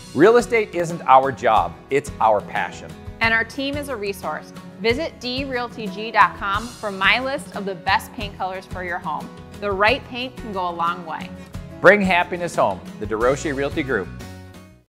Real estate isn't our job, it's our passion. And our team is a resource. Visit drealtygroup.com for my list of the best paint colors for your home. The right paint can go a long way. Bring happiness home. The Desrochers Realty Group.